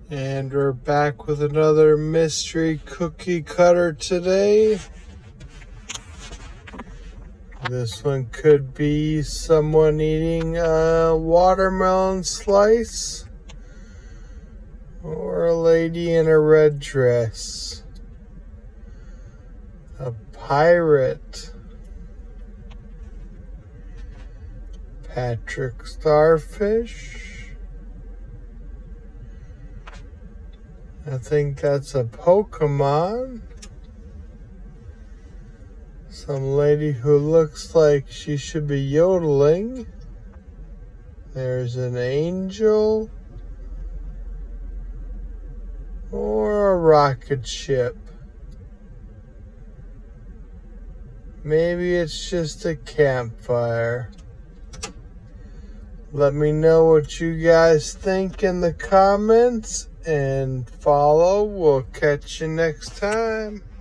And we're back with another mystery cookie cutter today. This one could be someone eating a watermelon slice or a lady in a red dress. A pirate. Patrick Starfish. I think that's a Pokemon. Some lady who looks like she should be yodeling. There's an angel. Or a rocket ship. Maybe it's just a campfire. Let me know what you guys think in the comments and follow. We'll catch you next time.